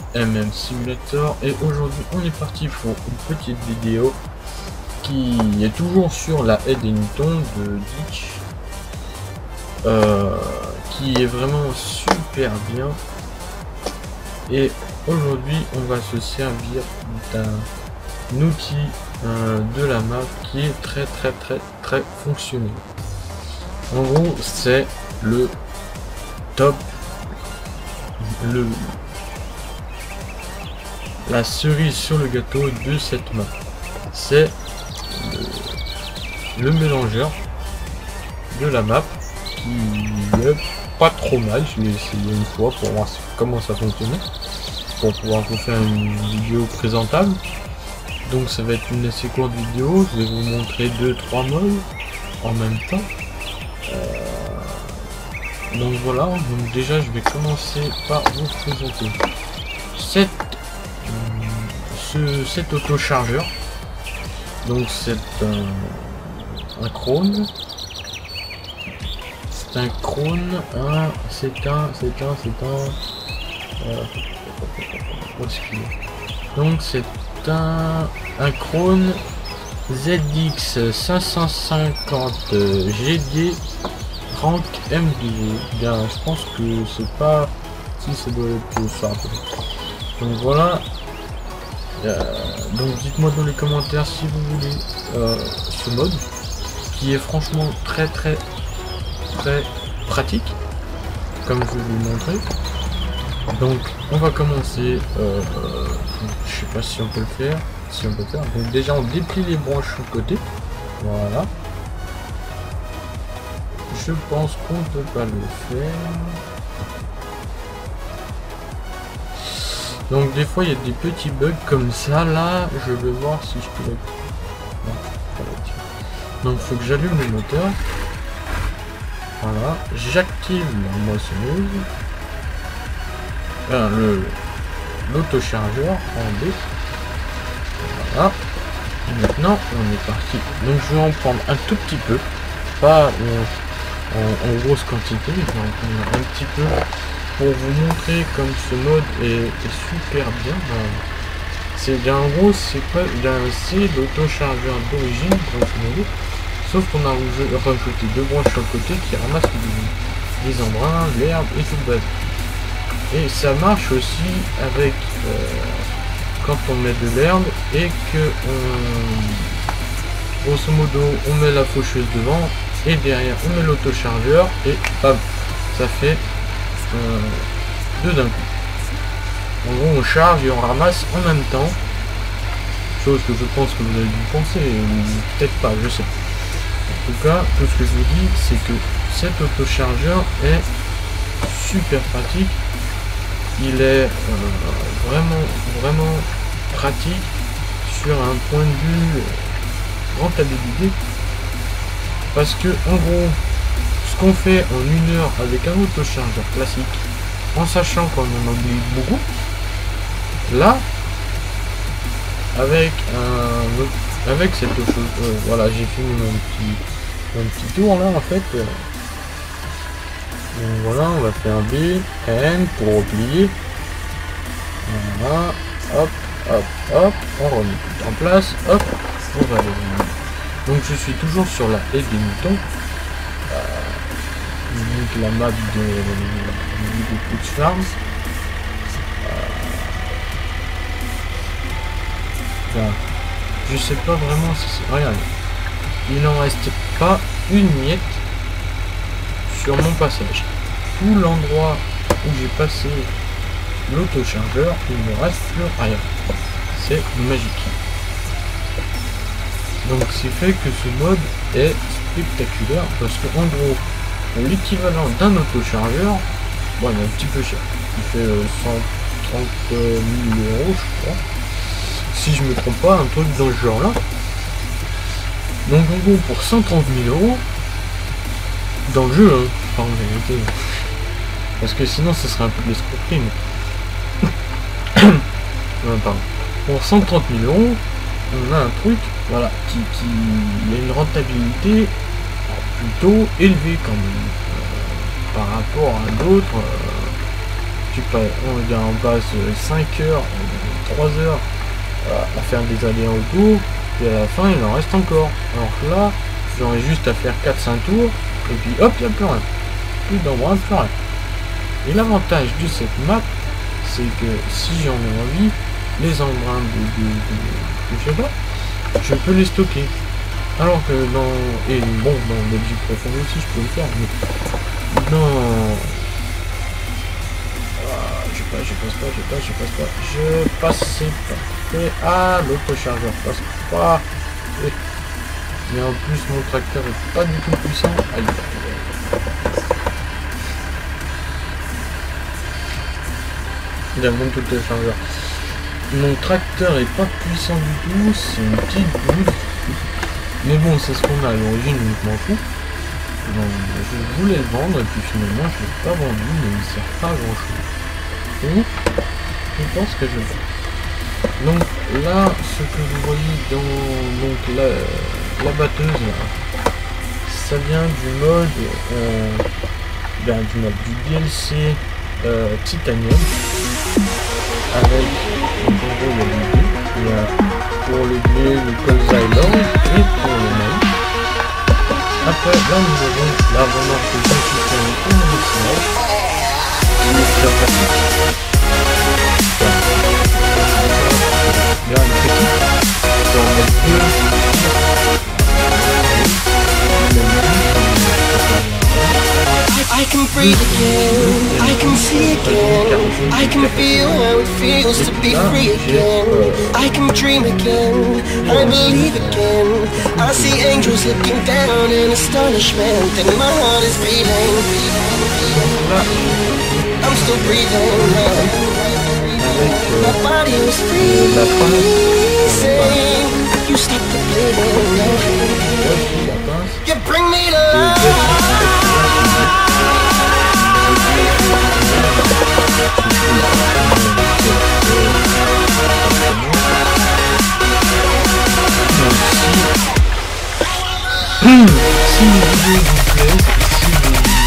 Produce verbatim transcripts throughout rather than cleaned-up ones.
M M Simulator et aujourd'hui on est parti pour une petite vidéo qui est toujours sur la Eddington de Ditch, euh, qui est vraiment super bien. Et aujourd'hui on va se servir d'un outil euh, de la map qui est très très très très fonctionnel. En gros c'est le top, le la cerise sur le gâteau de cette map. C'est le, le mélangeur de la map qui est pas trop mal. Je l'ai essayé une fois pour voir comment ça fonctionnait, pour pouvoir vous faire une vidéo présentable. Donc ça va être une assez courte vidéo, je vais vous montrer deux trois modes en même temps. Euh, donc voilà, donc déjà je vais commencer par vous présenter cette, euh, ce, cet autochargeur. Donc c'est un, un Krone, c'est un Krone, un, c'est un, c'est un, c'est un, euh, où est-ce qu'il est ? Donc c'est un, un Krone Z X cinq cent cinquante G D rank M douze. Bien, je pense que c'est pas, si ça doit être ça. Donc voilà. Euh, donc dites-moi dans les commentaires si vous voulez euh, ce mode qui est franchement très très très pratique comme je vais vous le montrer. Donc on va commencer, euh, euh, je sais pas si on peut le faire, si on peut le faire. Donc déjà on déplie les branches sur le côté, voilà. Je pense qu'on ne peut pas le faire. Donc des fois il y a des petits bugs comme ça. Là je vais voir si je peux l'activer. Donc il faut que j'allume le moteur. Voilà, j'active la moissonneuse, enfin, le l'autochargeur en B. Voilà. Et maintenant on est parti. Donc je vais en prendre un tout petit peu, pas en, en, en grosse quantité, je vais en prendre un petit peu pour vous montrer comme ce mode est, est super bien. C'est en gros c'est pas c'est l'autochargeur d'origine, sauf qu'on a rajouté deux branches sur le côté qui ramassent les, les embruns, l'herbe et tout le bazar. Et ça marche aussi avec euh, quand on met de l'herbe et que on, grosso modo on met la faucheuse devant et derrière on met l'autochargeur et bam, ça fait Euh, deux d'un coup. En gros on charge et on ramasse en même temps, chose que je pense que vous avez dû penser, peut-être pas, je sais pas. En tout cas tout ce que je vous dis c'est que cet autochargeur est super pratique. Il est euh, vraiment vraiment pratique sur un point de vue rentabilité, parce que en gros ce qu'on fait en une heure avec un autochargeur classique, en sachant qu'on en oublie beaucoup, là avec un avec cette chose, euh, voilà, j'ai fini mon petit mon petit tour là en fait. Donc voilà, on va faire B N pour replier. Voilà, hop hop hop, on remet tout en place, hop, on va aller. Donc je suis toujours sur la haie des moutons. Donc la map de, de Putz Farms. Euh, je sais pas vraiment si c'est... Regardez. Il n'en reste pas une miette sur mon passage. Tout l'endroit où j'ai passé l'autochargeur, il ne reste plus rien. C'est magique. Donc c'est fait que ce mode est spectaculaire parce que en gros l'équivalent d'un autochargeur, bon, il est un petit peu cher, il fait euh, cent trente mille euros je crois, si je me trompe pas, un truc dans ce genre là. Donc en gros pour cent trente mille euros dans le jeu, hein, pas en vérité, parce que sinon ce serait un peu de l'escroquerie, mais... non, pardon. Pour cent trente mille euros on a un truc, voilà, qui, qui a une rentabilité plutôt élevé quand même, euh, par rapport à d'autres, euh, tu pas, on, on passe cinq heures, trois heures à faire des allers-retours, et à la fin il en reste encore. Alors que là, j'aurais juste à faire quatre cinq tours, et puis hop, il n'y a plus rien. Plus d'endroit, plus rien. Et l'avantage de cette map, c'est que si j'en ai envie, les embruns de, de, de, de je sais pas, je peux les stocker. Alors que dans, et bon, dans Belgique profonde aussi, je peux le faire, mais dans, ah, je passe, je passe pas, je passe, je passe pas, je passe, c'est parfait. Ah, l'autre chargeur passe pas. Et, mais en plus, mon tracteur est pas du tout puissant. Aïe. Il y a mon tout le chargeur. Mon tracteur est pas puissant du tout, c'est une petite boule. Mais bon, c'est ce qu'on a à l'origine, donc je m'en fous. Donc, je voulais le vendre et puis finalement je l'ai pas vendu, mais il ne sert pas à grand chose. Donc, je pense que je vais. Donc là, ce que vous voyez dans donc, la, la batteuse, là, ça vient du mode, euh, ben, du mode du D L C euh, Titanium. Avec, donc en gros, il y a du blé, il y a pour le blé, le colza et l'orge, et pour le maïs. Après, là, nous avons la remorque de système et le mixage. Et le fleur plastique. Là, une petite, on va en mettre deux. I can breathe again, I can see again, I can feel how it feels to be free again. I can dream again, I believe again. I see angels looking down in astonishment, and my heart is beating. I'm still breathing. My body was freezing. You stop the bleeding. You bring me to life. Si les vidéos vous plaisent, si vous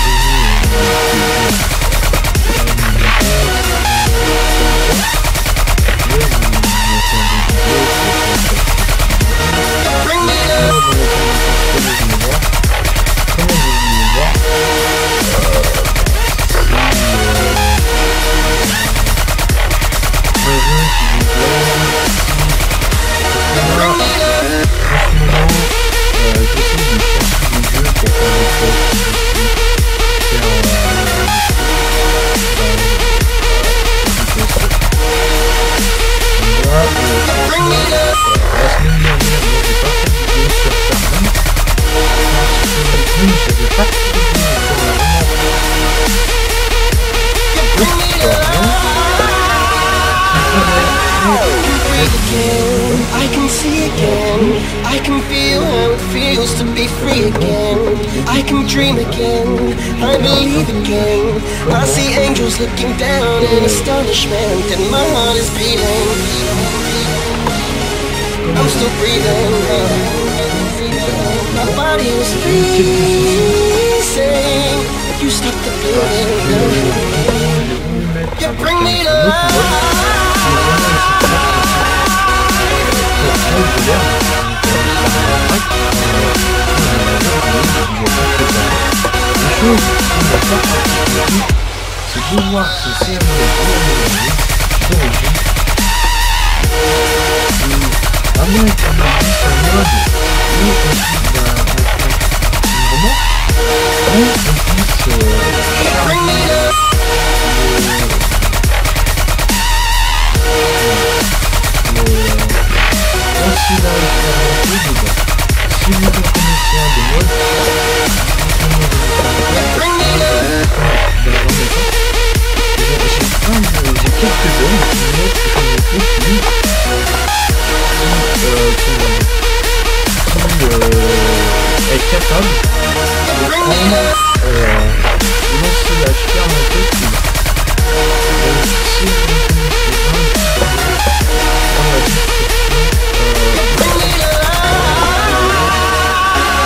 I can see again, I can feel how it feels to be free again. I can dream again, I believe again. I see angels looking down in astonishment, and my heart is beating. I'm still breathing. My body was freezing. You stop the bleeding. You bring me to life. c'est de voir ce C M D d'origine, à moins qu'on ait dit un mode ou aussi d'un roman, ou on puisse charger si là, si vous reconnaissez un des modes, j'ai quelques zones qui mettent que je ne trouve plus qui est capable de prendre lancer la ferme un peu plus. Donc si vous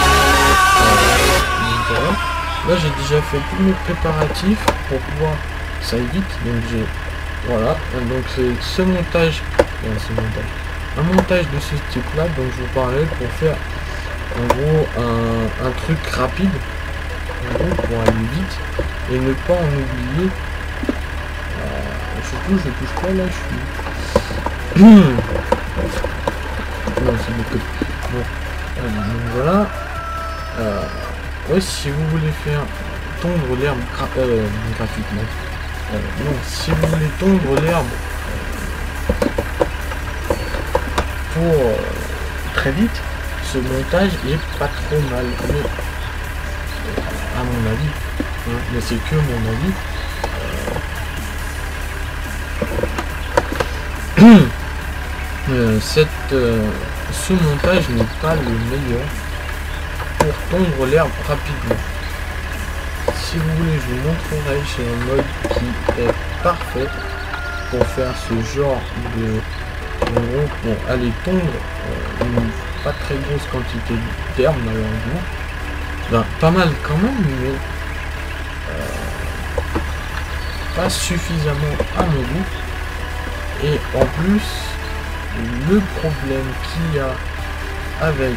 là j'ai déjà fait tous mes préparatifs pour pouvoir ça évite. Donc j'ai voilà, donc c'est ce montage, euh, ce montage, un montage de ce type là dont je vous parlais pour faire en gros un, un truc rapide, en gros pour aller vite et ne pas en oublier. Euh, surtout je touche pas là, je suis. Non, c'est beaucoup. Bon, euh, donc voilà. Euh, ouais, si vous voulez faire tondre l'herbe gra euh, gratuitement. Euh, non, si vous voulez tondre l'herbe euh, pour euh, très vite, ce montage est pas trop mal, mais, euh, à mon avis, hein, mais c'est que mon avis. Euh, euh, cette, euh, ce montage n'est pas le meilleur pour tondre l'herbe rapidement. Si vous voulez, je vous montrerai, j'ai un mode qui est parfait pour faire ce genre de... pour aller tondre euh, une pas très grosse quantité d'herbe malheureusement. Ben, pas mal quand même, mais euh, pas suffisamment à mon goût. Et en plus, le problème qu'il y a avec...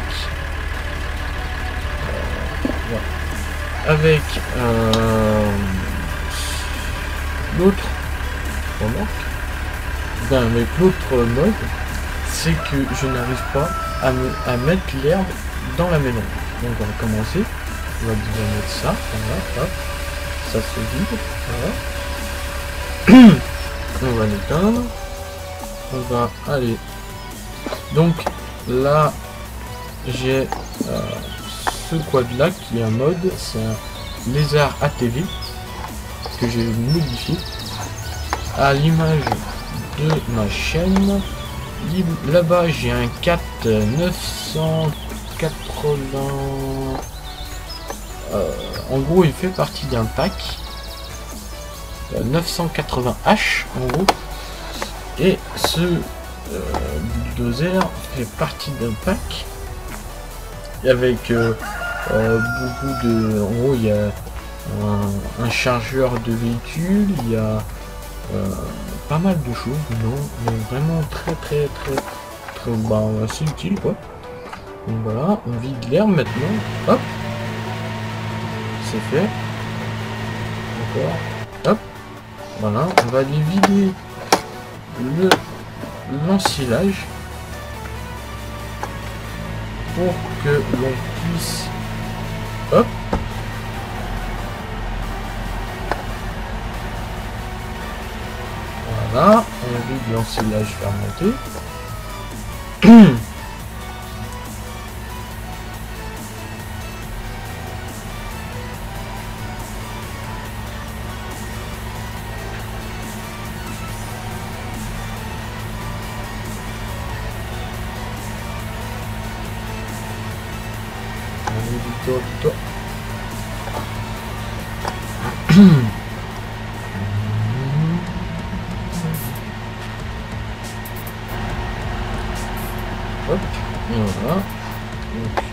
Euh, voilà. Avec euh, l'autre remarque, ben avec l'autre mode, c'est que je n'arrive pas à, me, à mettre l'herbe dans la mélange. Donc on va commencer, on va déjà mettre ça, voilà, hop, ça se vide, voilà. On va l'éteindre, on va aller. Donc là, j'ai euh, ce quad là qui est un mode, c'est un lézard A T V que j'ai modifié à l'image de ma chaîne. Là-bas j'ai un quatre neuf cent quatre-vingts, euh, en gros il fait partie d'un pack euh, neuf cent quatre-vingts H en gros, et ce euh, bulldozer fait partie d'un pack avec euh, euh, beaucoup de... En gros, il y a un, un chargeur de véhicule, il y a euh, pas mal de choses, non, mais vraiment très très très très bah, assez utile quoi. Donc voilà, on vide l'herbe maintenant, hop, c'est fait. Encore, hop, voilà, on va aller vider le l'ensilage pour que l'on puisse, hop, voilà, on vide l'ensilage fermenté. Hop. Voilà. Donc,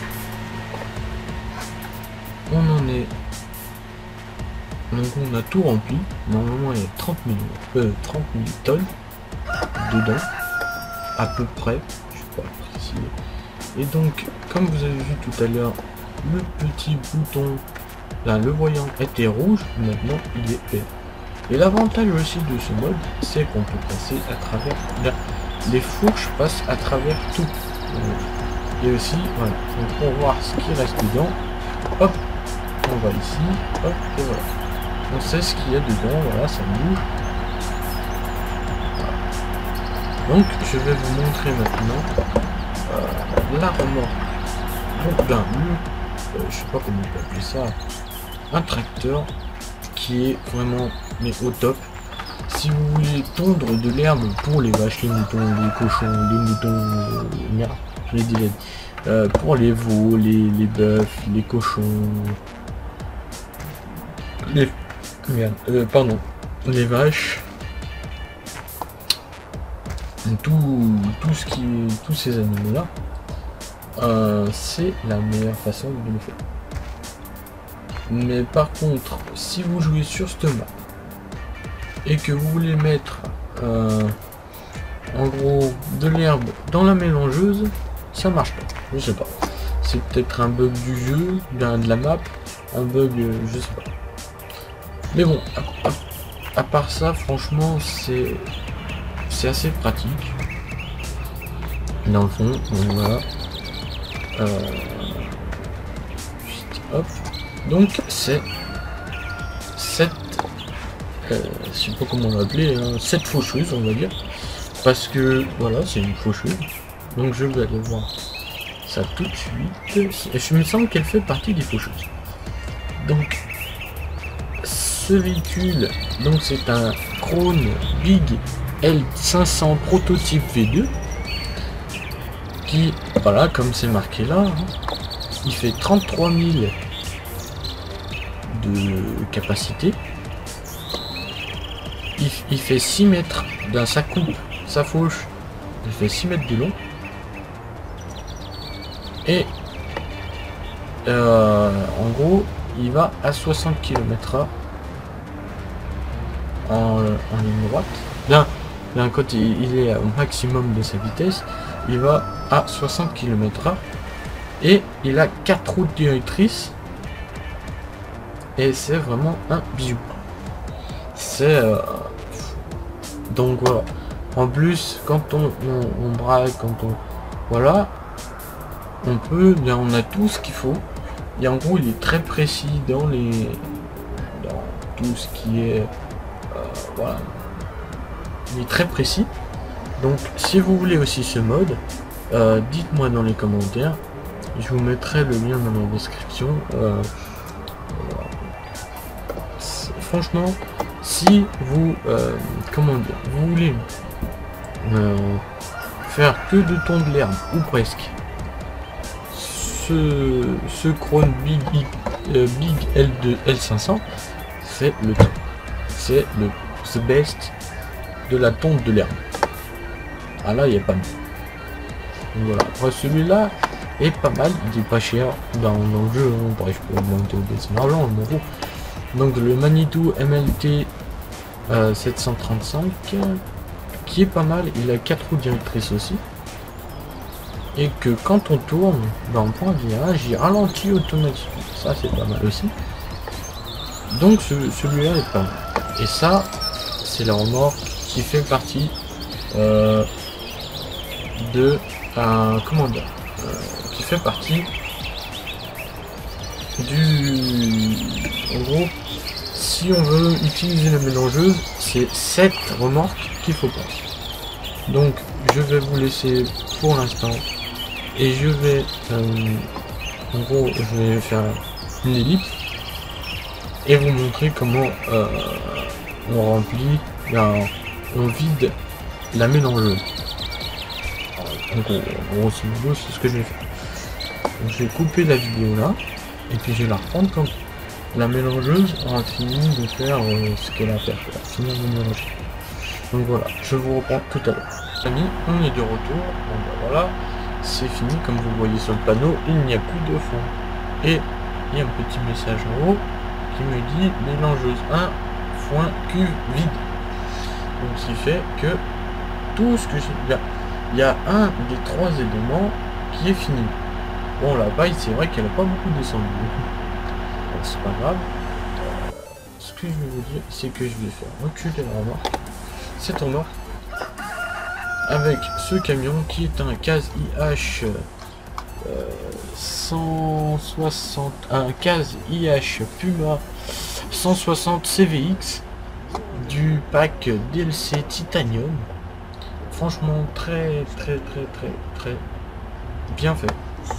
on en est. Donc on a tout rempli. Normalement il y a trente mille, euh, trente mille tonnes dedans. À peu près. Je sais pas précis. Et donc, comme vous avez vu tout à l'heure, le petit bouton, là, le voyant était rouge, maintenant il est vert. Et l'avantage aussi de ce mode, c'est qu'on peut passer à travers, là, les fourches passent à travers tout. Et aussi, voilà, donc pour voir ce qui reste dedans, hop, on va ici, hop, et voilà. On sait ce qu'il y a dedans, voilà, ça bouge. Voilà. Donc, je vais vous montrer maintenant euh, la remorque. Donc, ben, le Euh, je sais pas comment on peut appeler ça, un tracteur qui est vraiment mais au top. Si vous voulez tondre de l'herbe pour les vaches, les moutons, les cochons, les moutons, euh, merde, je l'ai déjà dit, euh, pour les veaux, les, les bœufs, les cochons, les merde, euh, pardon, les vaches, tout, tout ce qui, tous ces animaux là. Euh, c'est la meilleure façon de le faire. Mais par contre, si vous jouez sur cette map et que vous voulez mettre euh, en gros de l'herbe dans la mélangeuse, ça marche pas. Je sais pas. C'est peut-être un bug du jeu, bien de la map, un bug, euh, je sais pas. Mais bon, à, à, à part ça, franchement, c'est c'est assez pratique. Dans le fond, donc voilà. Euh, hop. Donc c'est cette, euh, je sais pas comment l'appeler, hein, cette faucheuse, on va dire, parce que voilà, c'est une faucheuse. Donc je vais aller voir ça tout de suite. Et je me semble qu'elle fait partie des faucheuses. Donc ce véhicule, donc c'est un Krone Big L cinq cents prototype V deux. Qui, voilà, comme c'est marqué là, hein, il fait trente-trois mille de capacité. Il, il fait six mètres dans sa coupe, sa fauche, il fait six mètres de long. Et euh, en gros, il va à soixante kilomètres heure en, en ligne droite. Là, d'un côté, il est au maximum de sa vitesse, il va à soixante kilomètres heure et il a quatre routes directrices et c'est vraiment un bijou. C'est euh... donc voilà. En plus, quand on, on, on braque, quand on voilà, on peut, bien, on a tout ce qu'il faut. Et en gros, il est très précis dans les dans tout ce qui est euh, voilà. Il est très précis. Donc, si vous voulez aussi ce mode, euh, dites-moi dans les commentaires. Je vous mettrai le lien dans la description. Euh, voilà. Franchement, si vous, euh, comment dire, vous voulez euh, faire que de tondre l'herbe ou presque, ce, ce Krone Big, euh, Big L deux L cinq cents, c'est le top. C'est le the best de la tonte de l'herbe. Ah là, il n'y a pas mieux. Donc voilà. Après, celui-là est pas mal, il est pas cher dans, dans le jeu. Hein. Pareil, je peux augmenter au dessin d'argent, je m'en fous. Donc le Manitou M L T euh, sept cent trente-cinq, qui est pas mal. Il a quatre roues directrices aussi. Et que quand on tourne, ben, on prend un virage, il ralentit automatiquement. Ça, c'est pas mal aussi. Donc ce, celui-là est pas mal. Et ça, c'est la remorque qui fait partie euh, de un comment dire euh, qui fait partie du en gros, si on veut utiliser la mélangeuse, c'est cette remorque qu'il faut prendre. Donc je vais vous laisser pour l'instant et je vais euh, en gros je vais faire une ellipse et vous montrer comment euh, on remplit, ben, on vide la mélangeuse. Donc en grosso modo c'est ce que je vais faire. Donc, je vais couper la vidéo là et puis je vais la reprendre quand la mélangeuse aura fini de faire euh, ce qu'elle a à faire, elle va finir de mélanger. Donc voilà, je vous reprends tout à l'heure. Amis, on est de retour. Bon ben voilà, c'est fini, comme vous voyez sur le panneau, il n'y a plus de fond. Et il y a un petit message en haut qui me dit mélangeuse un, foin, cuve vide. Donc ce qui fait que tout ce que j'ai... Il y a un des trois éléments qui est fini. Bon, la paille, c'est vrai qu'elle n'a pas beaucoup descendu. Bon, c'est pas grave. Euh, ce que je vais vous dire, c'est que je vais faire reculer la remorque. Cette remorque avec ce camion qui est un K A Z I H euh, cent soixante, un K A Z I H Puma cent soixante C V X du pack D L C Titanium. Franchement très très très très très bien fait,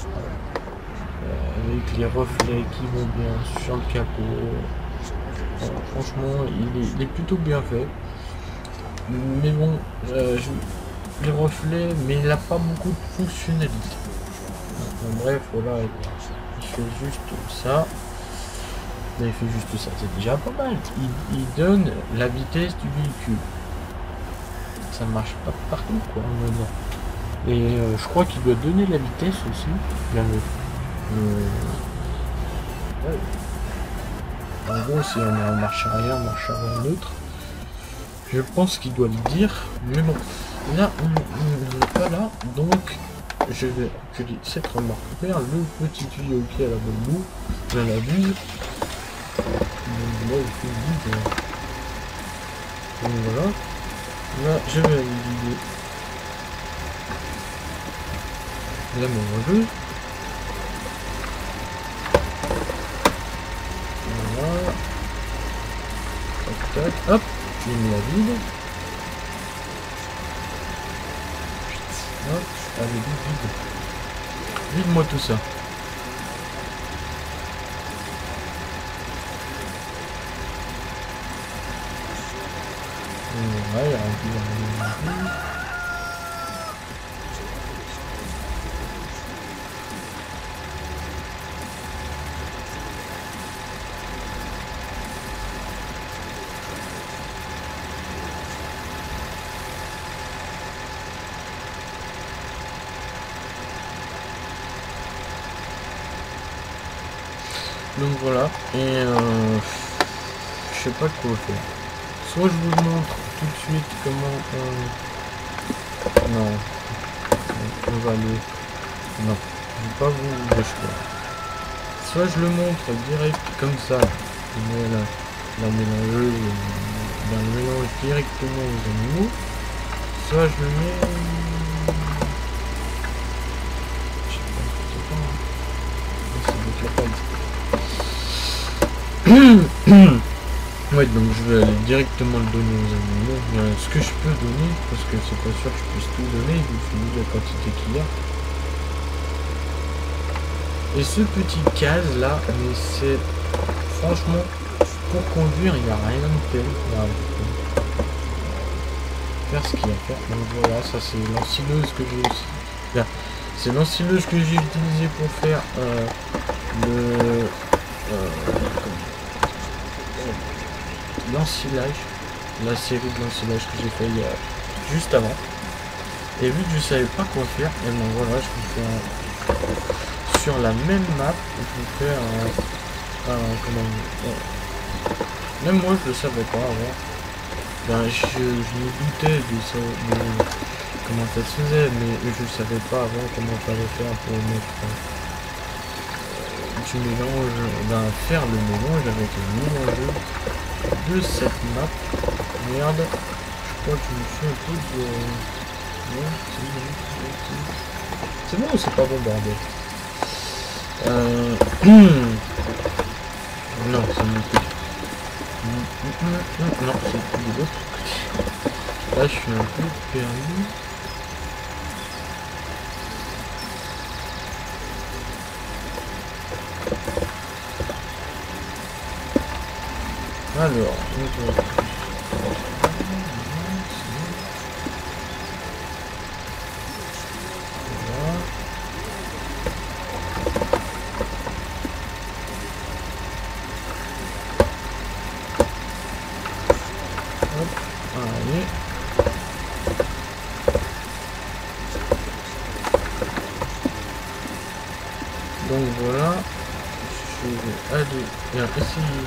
euh, avec les reflets qui vont bien sur le capot. Euh, franchement il est, il est plutôt bien fait, mais bon euh, je, les reflets, mais il n'a pas beaucoup de fonctionnalité. Donc, bref voilà, il fait juste ça. Là, il fait juste ça, c'est déjà pas mal. Il, il donne la vitesse du véhicule. Ça marche pas partout quoi, on va dire. Et euh, je crois qu'il doit donner la vitesse aussi. Bien le, le... Ouais. En gros, si on est en marche arrière, marche arrière neutre, Je pense qu'il doit le dire, mais bon, là on n'est pas là, donc je vais accueillir cette remarque vers le petit tuyau qui est à la bonne bout, je l'abuse. Donc là il faut le vider. Donc voilà, là je vais aller vider la mélangeuse. Voilà. Tac tac, hop, je me la vide. Hop, allez, vide, vide. Vide-moi tout ça. Ouais, il y a un peu. Donc voilà, et euh, je sais pas quoi faire. Soit je vous montre tout de suite comment euh... non, on va aller, non, je vais pas vous le choix. Soit je le montre direct comme ça, je mets la, la mélangeuse dans le mélange directement aux animaux, soit je le mets, je sais pas, je sais pas, c'est avec la pâte. Ouais, donc je vais aller directement le donner aux animaux. Euh, ce que je peux donner, parce que c'est pas sûr que je puisse tout donner, il faut la quantité qu'il y a. Et ce petit case là, mais c'est franchement pour conduire, il n'y a rien de tel. Faire ce qu'il y a à faire. Donc voilà, ça c'est l'ensileuse que j'ai aussi. Là, c'est l'ensileuse que j'ai utilisée pour faire euh, le euh, l'ensilage, la série de l'ensilage que j'ai fait il y a juste avant. Et vu que je savais pas quoi faire, et ben voilà, je vous fais un... sur la même map, je vous fais un, un comment euh... même moi je le savais pas avant. Ben je, je me doutais de ça, de comment ça se faisait, mais je savais pas avant comment fallait faire pour mettre euh, du mélange, ben faire le mélange avec le mélange de cette map. Merde, je crois que je me suis un peu de... c'est bon ou c'est pas bon, bordel? Euh... non, c'est mon côté. Non, c'est plus de l'autre côté. Là, je suis un peu perdu. Alors, on va... donc voilà, je vais aller bien essayer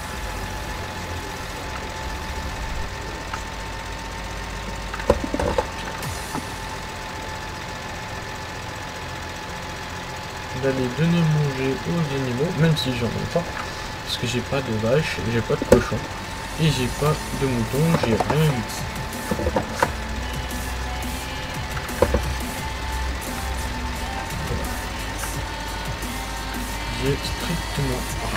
d'aller donner manger aux animaux, même si j'en ai pas, parce que j'ai pas de vache, j'ai pas de cochon, et j'ai pas de mouton, j'ai rien du tout. J'ai strictement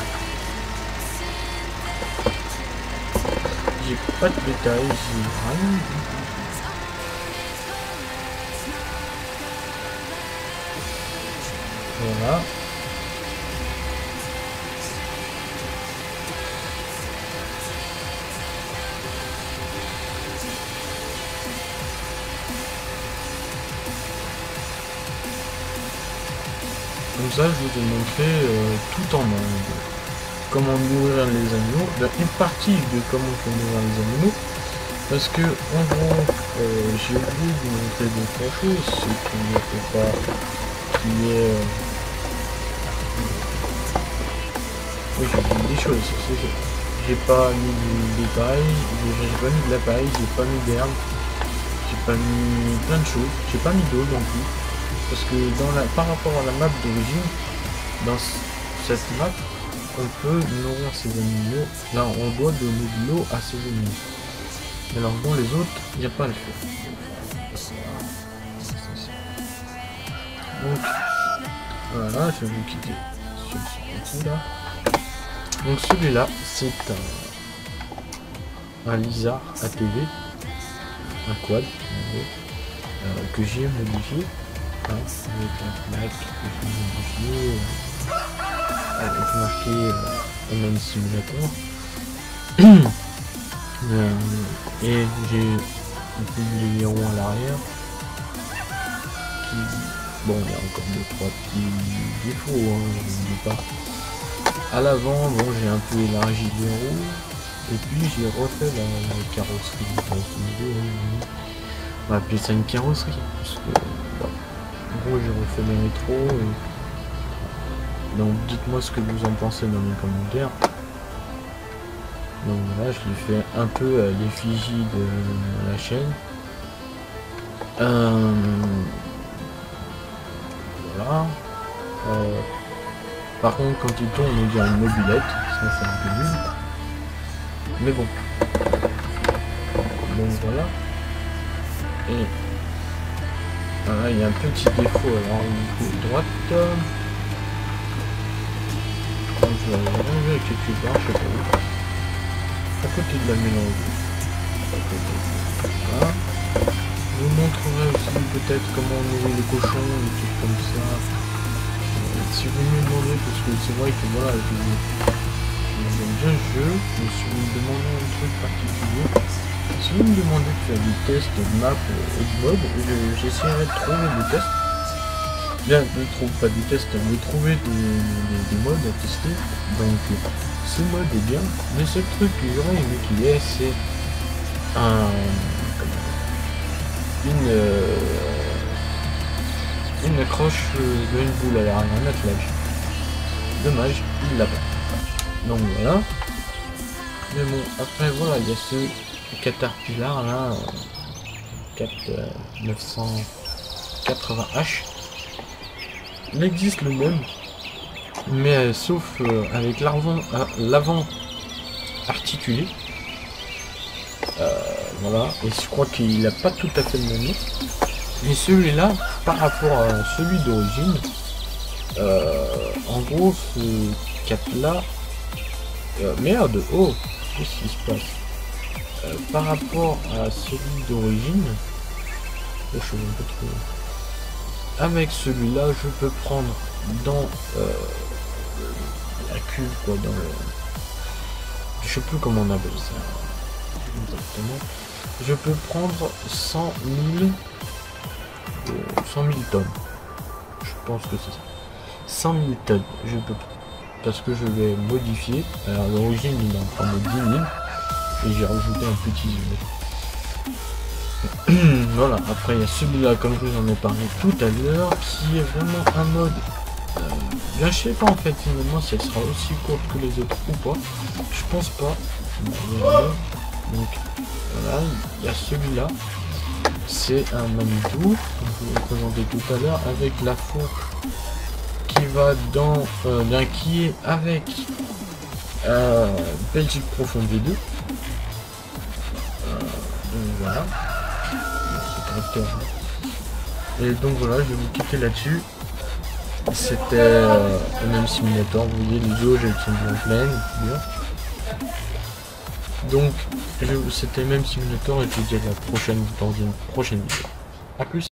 j'ai pas de bétail, j'ai rien du tout. Voilà. Comme ça, je vous ai montré euh, tout en main. Comment nourrir les animaux. Ben, une partie de comment faut nourrir les animaux. Parce que, en gros, euh, j'ai oublié de vous montrer deux trois choses. C'est qu'il ne faut pas qu'il y ait... Euh... Oui, j'ai oublié des choses, c'est ça. j'ai pas mis des pailles, j'ai pas mis de la paille, j'ai pas mis d'herbe, j'ai pas mis plein de choses, j'ai pas mis d'eau non plus. Parce que dans la, par rapport à la map d'origine, dans cette map, on peut nourrir ses animaux. Là, on doit donner de l'eau à ses animaux. Alors dans les autres, il n'y a pas le feu. Donc voilà, je vais vous quitter sur ce petit là. Donc celui-là, c'est un, un Lizard A T V, un quad euh, que j'ai modifié, hein, avec la plaque que j'ai modifié, euh, avec marqué euh, M M Simulator. euh, et j'ai un peu de l'aileron à l'arrière. Qui... Bon, il y a encore deux trois petits défauts, hein, je ne dis pas. À l'avant, bon, j'ai un peu élargi les roues, et puis j'ai refait la, la carrosserie. On va appeler ça une carrosserie, parce que, bon, en gros, j'ai refait les rétros, et... donc dites-moi ce que vous en pensez dans les commentaires. Donc là, je lui fais un peu à l'effigie de la chaîne. Euh... Voilà. Euh... Par contre, quand il tourne, on dirait une mobilette. Ça, c'est un peu nul. Mais bon. Donc voilà. Et voilà, il y a un petit défaut alors au niveau de droite. Donc, je vais ranger quelque part, je sais pas où. À côté de la mélange. Voilà. Je vous montrerai aussi peut-être comment nourrir les cochons, des trucs comme ça. Si vous me demandez, parce que c'est vrai que voilà, j'aime bien le jeu, mais si vous me demandez un truc particulier, si vous me demandez de faire des tests de map et de mode, j'essaierai de trouver des tests. Bien, je ne trouve pas des tests, mais trouver des, des, des modes à tester. Donc, ce mode est bien, mais ce truc que j'aurais aimé qu'il y ait, c'est un. Une. Euh, une accroche de une boule à l'arrière, un attelage. Dommage, il l'a pas. Donc voilà. Mais bon, après voilà, il y a ce Caterpillar là, quatre neuf cent quatre-vingts H. Il existe le même, mais euh, sauf euh, avec l'avant euh, l'avant articulé. Euh, voilà, et je crois qu'il n'a pas tout à fait le même nom. Mais celui-là, par rapport à celui d'origine, euh, en gros, ce cap-là, euh, merde, oh, qu'est-ce qui se passe euh, par rapport à celui d'origine, oh, je sais même pas trop. Avec celui-là, je peux prendre dans euh, la cuve, quoi, dans le... Je sais plus comment on appelle ça exactement. Je peux prendre cent mille cent mille tonnes. Je pense que c'est ça. cent mille tonnes. Je peux parce que je vais modifier. Alors à l'origine il en prend dix mille et j'ai rajouté un petit unit. Voilà, après il y a celui-là comme je vous en ai parlé tout à l'heure qui est vraiment un mode. Euh, bien je sais pas en fait finalement si elle sera aussi courte que les autres ou pas. Je pense pas. Donc voilà, il y a celui-là. C'est un Manitou, comme je vous l'ai présenté tout à l'heure, avec la fourche qui va dans euh, d'un qui est avec euh, Belgique Profond V deux. Euh, donc voilà. Et donc voilà, je vais vous quitter là-dessus. C'était euh, le même simulator, vous voyez les jauges elles sont bien pleines, bien. Donc c'était le même simulator et je vous dis à la prochaine dans une prochaine vidéo. A plus.